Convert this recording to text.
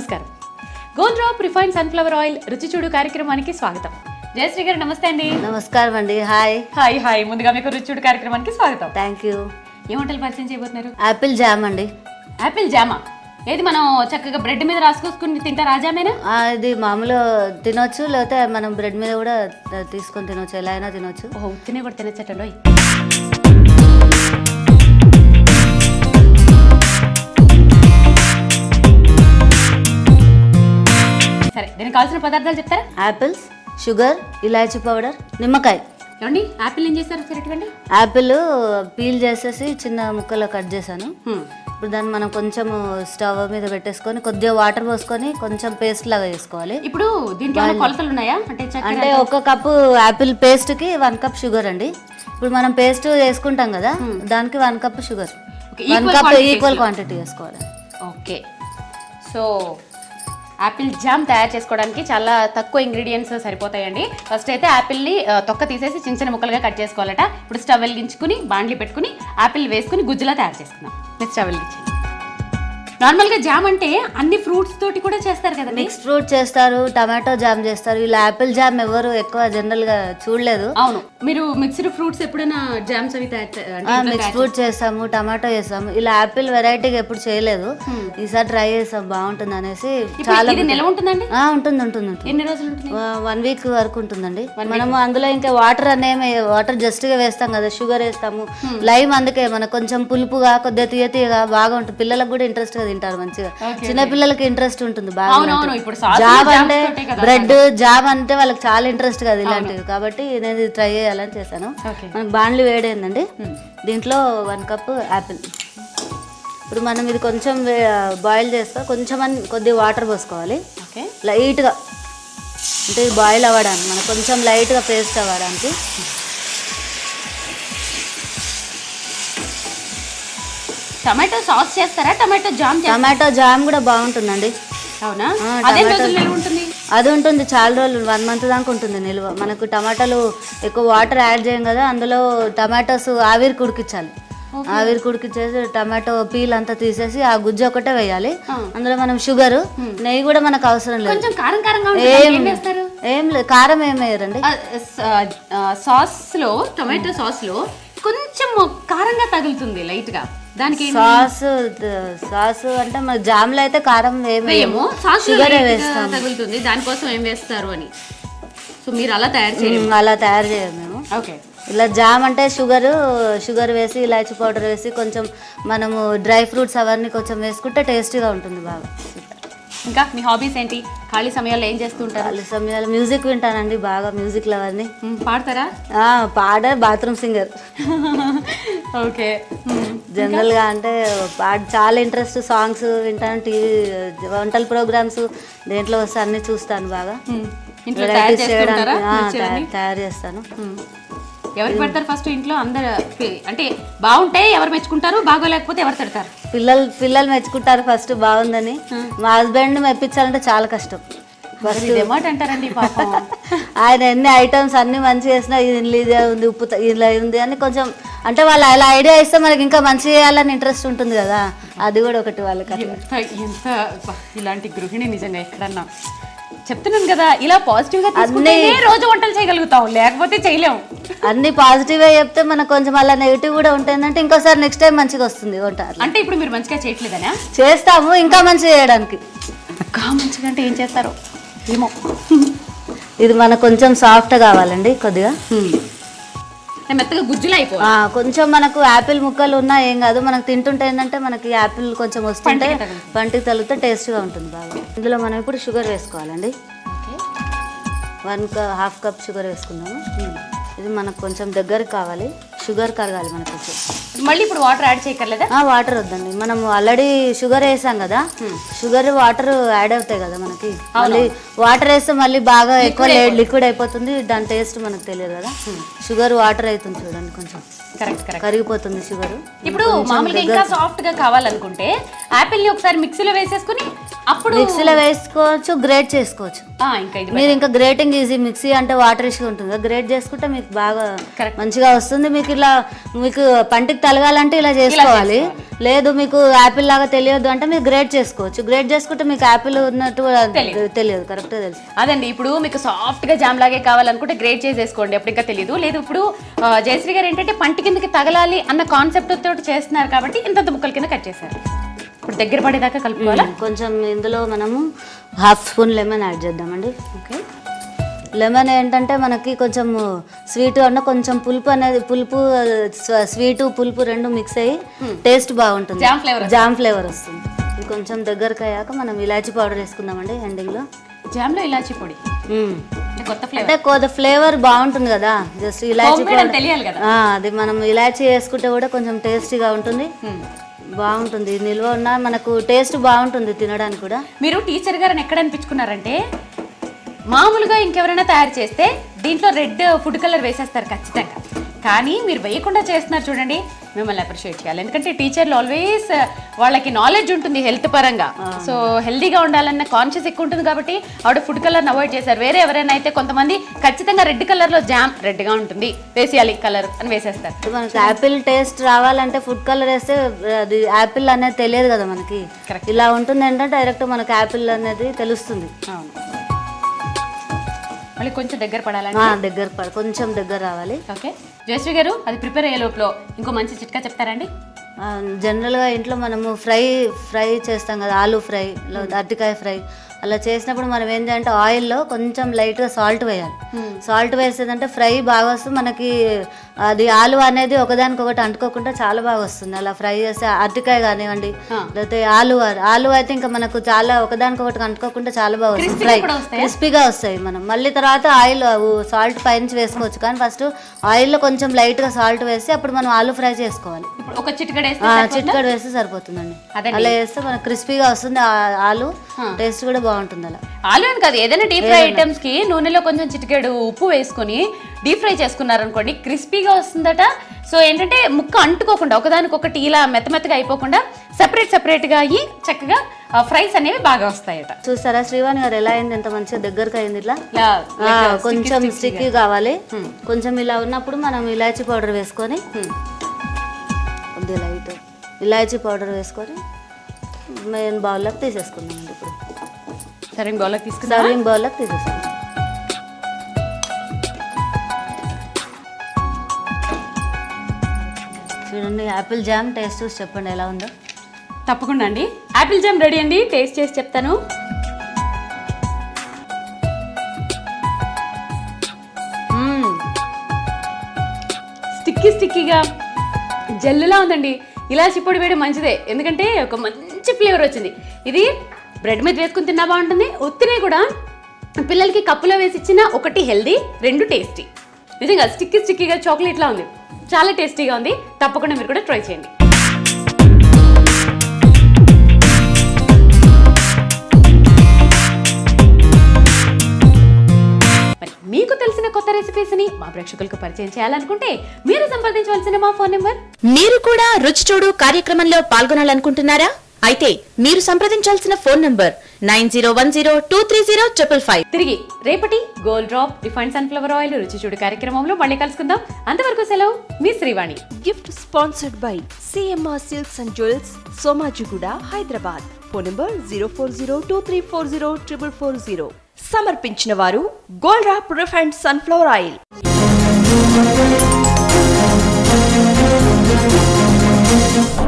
నమస్కారం. Gold Drop refine sunflower oil రుచి చూడు కార్యక్రమానికి స్వాగతం. జయశ్రీ గారు నమస్తే అండి. నమస్కారం అండి. Hi hi hi. ముందుగా మీకు రుచి చూడు కార్యక్రమానికి స్వాగతం. Thank you. ఏ వంటలు పరిచయం చేయబోతున్నారు? యాపిల్ జామ్ అండి. యాపిల్ జామా ఏది మనం చక్కగా బ్రెడ్ మీద రాసుకొని తింటారు? ఆ జామేనా? ఇది మామూలు తినొచ్చు, లేకపోతే మనం బ్రెడ్ మీద కూడా తీసుకొని తినొచ్చు, ఎలా అయినా తినొచ్చు. ఓహో, తినే కూడా తినచ్చటండి. సరే, దీనికి కావాల్సిన పదార్థాలు చెప్తారా? యాపిల్స్, షుగర్, ఇలాచీ పౌడర్, నిమ్మకాయ. ఏమండి యాపిల్ ఏం చేస్తారు సరేటువంటి? యాపిల్ పీల్ చేసేసి చిన్న ముక్కలు కట్ చేశాను. ఇప్పుడు దాన్ని మనం కొంచెం స్టవ్ మీద పెట్టేసుకొని కొద్దిగా వాటర్ పోసుకొని కొంచెం పేస్ట్ లాగా చేసుకోవాలి. ఇప్పుడు దీంట్లో కొలతలు ఉన్నాయా? అంటే ఒక కప్పు యాపిల్ పేస్ట్ కి 1 కప్ షుగర్ అండి. ఇప్పుడు మనం పేస్ట్ వేసుకుంటాం కదా, దానికి 1 cup sugar, 1 cup equal quantity వేసుకోవాలి. ఓకే, సో యాపిల్ జామ్ తయారు చేసుకోవడానికి చాలా తక్కువ ఇంగ్రీడియంట్స్ సరిపోతాయండి. ఫస్ట్ అయితే యాపిల్ని తొక్క తీసేసి చిన్న చిన్న ముక్కలుగా కట్ చేసుకోవాలట. ఇప్పుడు స్టవ్ వెలిగించుకుని బాండ్లీ పెట్టుకుని యాపిల్ వేసుకుని గుజ్జులా తయారు చేసుకుందాం. నెక్స్ట్ స్టవ్ వెలిగించి నార్మల్గా జామ్ అంటే అన్ని ఫ్రూట్స్ తోటి కూడా చేస్తారు కదా. మిక్స్ ఫ్రూట్ చేస్తారు, టమాటో జామ్ చేస్తారు. ఇలా యాపిల్ జామ్ ఎవరు ఎక్కువ జనరల్ గా చూడలేదు. అవును, మీరు మిక్స్డ్ ఫ్రూట్స్ ఎప్పుడైనా జామ్స్ అవి మిక్స్ ఫ్రూట్ చేస్తాము, టమాటో చేస్తాము. ఇలా యాపిల్ వెరైటీగా ఎప్పుడు చేయలేదు. ఈసారి ట్రై చేస్తాం, బాగుంటుంది అనేసి. చాలా నిల్వ ఉంటుందండి? ఉంటుంది ఉంటుంది. ఎన్ని రోజులు ఉంటుంది? 1 వీక్ వరకు ఉంటుందండి. మనము అందులో ఇంకా వాటర్ అనేవి వాటర్ జస్ట్ గా వేస్తాం కదా, షుగర్ వేస్తాము, లైమ్. అందుకే మనకు కొంచెం పులుపుగా కొద్దిగా తీయగా బాగా ఉంటుంది. పిల్లలకు కూడా ఇంట్రెస్ట్ గా తింటారు మంచిగా. చిన్న పిల్లలకి ఇంట్రెస్ట్ ఉంటుంది బాగా. జామ్ అంటే బ్రెడ్ జామ్ అంటే వాళ్ళకి చాలా ఇంట్రెస్ట్ కదా ఇలాంటివి. కాబట్టి నేను ట్రై చేయాలని చేశాను. మనకు బాండ్లీ వేడైందండి. దీంట్లో 1 కప్ యాపిల్. ఇప్పుడు మనం ఇది కొంచెం బాయిల్ చేస్తా, కొంచెం కొద్దిగా వాటర్ పోసుకోవాలి లైట్గా. అంటే ఇది బాయిల్ అవ్వడానికి, మనకు కొంచెం లైట్గా పేస్ట్ అవ్వడానికి. టమాటో సాస్ చేస్తారా? Tomato jam? టమాటో జామ్ కూడా బాగుంటుందండి. అవునా? అది ఉంటుంది చాలా రోజులు, 1 మంత్ దాకా ఉంటుంది నిల్వ. మనకు టమాటాలు ఎక్కువ వాటర్ యాడ్ చేయం కదా, అందులో టమాటోస్ ఆవిరికి ఉడికించాలి. ఆవిరికి ఉడికిచ్చేసి టమాటో పీల్ అంతా తీసేసి ఆ గుజ్జు ఒకటే వేయాలి. అందులో మనం షుగర్, నెయ్యి కూడా మనకు అవసరం లేదు. ఏం లేదు, కారం ఏం వేయరండి. సాస్ లో, టమాటో సాస్ లో కొంచెం కారంగా తగులుతుంది లైట్ గా. దానికి సాస్ అంటే మన జామ్ లో అయితే కారం వేయము, షుగర్ తగులుతుంది. దానికోసం ఏం వేస్తారు అని. సో మీరు అలా తయారు చేయము మేము. ఓకే, ఇలా జామ్ అంటే షుగర్ వేసి, ఇలాచీ పౌడర్ వేసి, కొంచెం మనము డ్రై ఫ్రూట్స్ అవన్నీ కొంచెం వేసుకుంటే టేస్టీగా ఉంటుంది బాగా. ఇంకా మీ హాబీస్ ఏంటి? ఖాళీ సమయాల్లో ఏం చేస్తూ ఉంటారు? ఖాళీ సమయాల్లో మ్యూజిక్ వింటానండి బాగా. మ్యూజిక్ లవర్ని. పాడతారా? Bathroom singer. ఓకే, జనరల్ గా అంటే చాలా ఇంట్రెస్ట్. సాంగ్స్ వింటాను, టీవీ వంటల ప్రోగ్రామ్స్ దేంట్లో వస్తే అన్ని చూస్తాను బాగా. తయారు చేస్తాను. ఎవరికి పెడతారు ఫస్ట్ ఇంట్లో? అందరు అంటే బాగుంటే ఎవరు మెచ్చుకుంటారు, బాగోలేకపోతే ఎవరు తిడతారు? పిల్లలు మెచ్చుకుంటారు ఫస్ట్ బాగుందని. మా హస్బెండ్ మెప్పించాలంటే చాలా కష్టం. అంటారండి పాపం. ఆయన ఎన్ని ఐటమ్స్ అన్ని మంచిగా చేసినా ఇదే ఉంది, ఉప్పు ఇలా ఉంది అని కొంచెం అంటే వాళ్ళు అలా ఐడియా ఇస్తే మనకి ఇంకా మంచి చేయాలని ఇంట్రెస్ట్ ఉంటుంది కదా. అది కూడా ఒకటి వాళ్ళకి. ఎంత ఇలాంటి గృహిణి నిజంగా ఎక్కడన్నా చెప్తున్నాను కదా, ఇలా పాజిటివ్ గా రోజు వంటలు చేయగలుగుతాం, లేకపోతే చేయలేము. అన్ని పాజిటివ్ గా చెప్తే మనకు కొంచెం అలా నెగిటివ్ కూడా ఉంటుందంటే ఇంకోసారి నెక్స్ట్ టైం మంచిగా వస్తుంది వంట. అంటే ఇప్పుడు మీరు మంచిగా చేయట్లేదనా? చేస్తాము, ఇంకా మంచిగా చేయడానికి. ఇంకా మంచిగా అంటే ఏం చేస్తారో ఏమో. ఇది మనకు కొంచెం సాఫ్ట్ కావాలండి, కొద్దిగా మెత్తగా గుజ్జులు అయిపోయి. కొంచెం మనకు యాపిల్ ముక్కలు ఉన్నా ఏం కాదు, మనకు తింటుంటే ఏంటంటే మనకి యాపిల్ కొంచెం వస్తుంటే పంటికి తగిలితే టేస్ట్గా ఉంటుంది బాగా. ఇందులో మనం ఇప్పుడు షుగర్ వేసుకోవాలండి. 1.5 కప్ షుగర్ వేసుకున్నాము. ఇది మనకు కొంచెం దగ్గరకు కావాలి, షుగర్ కరగాలి మనకు. మళ్ళీ ఇప్పుడు వాటర్ యాడ్ చేయక్కర్లేదా? వాటర్ వద్దండి, మనం ఆల్రెడీ షుగర్ వేసాం కదా, షుగర్ వాటర్ యాడ్ అవుతాయి కదా మనకి. మళ్ళీ వాటర్ వేస్తే మళ్ళీ బాగా ఎక్కువ లిక్విడ్ అయిపోతుంది, దాని టేస్ట్ మనకు తెలియదు కదా. షుగర్ వాటర్ అవుతుంది చూడండి, కొంచెం కరిగిపోతుంది షుగర్. ఇప్పుడు మామూలుగా ఇంకా సాఫ్ట్ గా కావాలనుకుంటే యాపిల్ ని ఒకసారి మిక్సీలో వేసేసుకుని అప్పుడు మిక్సీలో వేసుకోవచ్చు, గ్రేట్ చేసుకోవచ్చు. మీరు ఇంకా గ్రేటింగ్ ఈజీ. మిక్సీ అంటే వాటర్ ఇష్యూ ఉంటుంది, గ్రేట్ చేసుకుంటే మీకు బాగా మంచిగా వస్తుంది. మీకు ఇలా మీకు పంటికి తలగాలంటే ఇలా చేసుకోవాలి, లేదు మీకు యాపిల్ లాగా తెలియదు అంటే మీరు గ్రేట్ చేసుకోవచ్చు. గ్రేట్ చేసుకుంటే మీకు యాపిల్ ఉన్నట్టు కూడా తెలియదు, కరెక్ట్గా తెలుసు. అదండి, ఇప్పుడు మీకు సాఫ్ట్గా జామ్ లాగే కావాలనుకుంటే గ్రేట్ చేసేసుకోండి, అప్పుడు ఇంకా తెలియదు. లేదు ఇప్పుడు జయశ్రీ గారు ఏంటంటే పంట కిందకి తగలాలి అన్న కాన్సెప్ట్ తోటి చేస్తున్నారు కాబట్టి ఇంత ముక్కల కింద కట్ చేశారు. ఇప్పుడు దగ్గర పడేదాకా కలుపుకోవాలా? కొంచెం ఇందులో మనము హాఫ్ స్పూన్ లెమన్ యాడ్ చేద్దామండి. ఓకే. లెమన్ ఏంటంటే మనకి కొంచెం స్వీట్ అన్న కొంచెం పులుపు అనేది, పులుపు స్వీటు పులుపు రెండు మిక్స్ అయ్యి టేస్ట్ బాగుంటుంది, జామ్ ఫ్లేవర్ వస్తుంది. ఇది కొంచెం దగ్గరకు అయ్యాక మనం ఇలాచీ పౌడర్ వేసుకుందామండి ఎండింగ్లో. జామ్లో ఇలాచీ పొడి అంటే కొత్త ఫ్లేవర్ బాగుంటుంది కదా, జస్ట్ ఇలాచీ తెలియాలి కదా, అది మనం ఇలాచీ వేసుకుంటే కూడా కొంచెం టేస్టీగా ఉంటుంది, బాగుంటుంది. నిల్వ ఉన్న మనకు టేస్ట్ బాగుంటుంది తినడానికి కూడా. మీరు టీచర్ గారిని ఎక్కడ అనిపించుకున్నారంటే మామూలుగా ఇంకెవరైనా తయారు చేస్తే దీంట్లో రెడ్ ఫుడ్ కలర్ వేసేస్తారు ఖచ్చితంగా, కానీ మీరు వేయకుండా చేస్తున్నారు చూడండి, మిమ్మల్ని అప్రిషియేట్ చేయాలి. ఎందుకంటే టీచర్లు ఆల్వేస్ వాళ్ళకి నాలెడ్జ్ ఉంటుంది హెల్త్ పరంగా, సో హెల్తీగా ఉండాలన్న కాన్షియస్ ఎక్కువ ఉంటుంది కాబట్టి ఆవిడ ఫుడ్ కలర్ని అవాయిడ్ చేశారు. వేరే ఎవరైనా అయితే కొంతమంది ఖచ్చితంగా రెడ్ కలర్లో జామ్ రెడ్గా ఉంటుంది వేసేయాలి కలర్ అని వేసేస్తారు. మనకి యాపిల్ టేస్ట్ రావాలంటే ఫుడ్ కలర్ వేస్తే అది యాపిల్ అనేది తెలియదు కదా మనకి, ఇలా ఉంటుంది అంటే డైరెక్ట్ మనకి యాపిల్ అనేది తెలుస్తుంది. మళ్ళీ కొంచెం దగ్గర పడాలండి, కొంచెం దగ్గర రావాలి. ఓకే జయశ్రీ గారు, అది ప్రిపేర్ అయ్యే లోపల ఇంకో మంచి చిట్కా చెప్తారండి? జనరల్గా ఇంట్లో మనము ఫ్రై చేస్తాం కదా, ఆలూ ఫ్రై, అరటికాయ ఫ్రై, అలా చేసినప్పుడు మనం ఏం చేయాలంటే ఆయిల్లో కొంచెం లైట్గా సాల్ట్ వేయాలి. సాల్ట్ వేసేదంటే ఫ్రై బాగా వస్తుంది మనకి, అది ఆలు అనేది ఒకదానికొకటి అంటుకోకుండా చాలా బాగా వస్తుంది అలా ఫ్రై చేస్తే. అరటికాయ కానివ్వండి, లేకపోతే ఆలు అయితే ఇంకా మనకు చాలా ఒకదానికొకటి అంటుకోకుండా చాలా బాగా వస్తుంది, ఫ్రై క్రిస్పీగా వస్తాయి. మనం మళ్ళీ తర్వాత ఆయిల్ సాల్ట్ పైనుంచి వేసుకోవచ్చు, కానీ ఫస్ట్ ఆయిల్లో కొంచెం లైట్గా సాల్ట్ వేసి అప్పుడు మనం ఆలు ఫ్రై చేసుకోవాలి. ఒక చిటికెడు వేస్తే సరిపోతుందండి, అలా వేస్తే మనకు క్రిస్పీగా వస్తుంది ఆలు, టేస్ట్ కూడా బాగుంటుంది. అలా ఆలు అని కాదు, ఏదైనా డీప్ ఫ్రై ఐటమ్స్ కి నూనెలో కొంచెం చిటికెడు ఉప్పు వేసుకొని డీప్ ఫ్రై చేసుకున్నారనుకోండి క్రిస్పీగా వస్తుందట. సో ఏంటంటే ముక్క అంటుకోకుండా ఒకదానికొకటి ఇలా మెత్తమెత్తగా అయిపోకుండా సెపరేట్గా అయ్యి చక్కగా ఫ్రైస్ అనేవి బాగా వస్తాయట. చూస్తారా శ్రీవాణి గారు ఎలా అయింది, ఎంత మంచిగా దగ్గరకు అయింది. ఇట్లా కొంచెం స్టిక్కీ కావాలి, కొంచెం ఇలా ఉన్నప్పుడు మనం ఇలాచీ పౌడర్ వేసుకొని, కొద్దిగా లైట్ ఇలాచీ పౌడర్ వేసుకొని మెయిన్ బౌల్లోకి తీసేసుకుందాం. ఇప్పుడు సర్వింగ్ బౌల్లోకి తీసేసుకుందాం. చూడండి యాపిల్ జామ్ టేస్ట్ చూసి చెప్పండి ఎలా ఉందో. తప్పకుండా అండి, యాపిల్ జామ్ రెడీ అండి, టేస్ట్ చేసి చెప్తాను. స్టిక్కీగా జెల్లులా ఉందండి. ఇలాచి పొడి వేయడం మంచిదే, ఎందుకంటే ఒక మంచి ఫ్లేవర్ వచ్చింది. ఇది బ్రెడ్ మీద వేసుకుని తిన్నా బాగుంటుంది, ఉత్తినే కూడా పిల్లలకి కప్పులో వేసి ఇచ్చిన ఒకటి హెల్దీ, రెండు టేస్టీ. నిజంగా స్టిక్కీగా చాక్లెట్లా ఉంది, చాలా టేస్టీగా ఉంది. తప్పకుండా మీరు కూడా ట్రై చేయండి. మీకు తెలిసిన కొత్త రెసిపీస్ ని మా ప్రేక్షకులకు పరిచయం చేయాలనుకుంటే మీరు సంప్రదించవలసిన మా ఫోన్ నెంబర్. మీరు కూడా రుచి చూడు కార్యక్రమంలో పాల్గొనాలనుకుంటున్నారా? అయితే మీరు సంప్రదించాల్సిన ఫోన్ నంబర్ 9010230555. తిరిగి రేపటి gold drop refined sunflower oil రుచి చూడు కార్యక్రమంలో మళ్ళీ కలుసుకుందాం. అంతవరకు సెలవు, మీ Srivani. Gift sponsored by CMR silks and jewels, Somajiguda, Hyderabad. Phone number 0402340440. సమర్పించిన వారు gold drop refined sunflower oil.